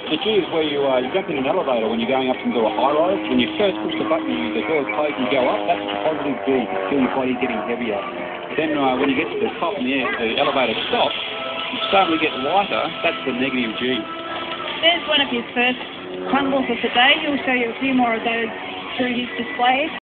The G is where you jump in an elevator when you're going up into a high-rise. When you first push the button, the doors close and you go up. That's the positive G. You feel your body getting heavier. Then when you get to the top and the elevator stops, you suddenly get lighter. That's the negative G. There's one of his first tumbles of the day. He'll show you a few more of those through his displays.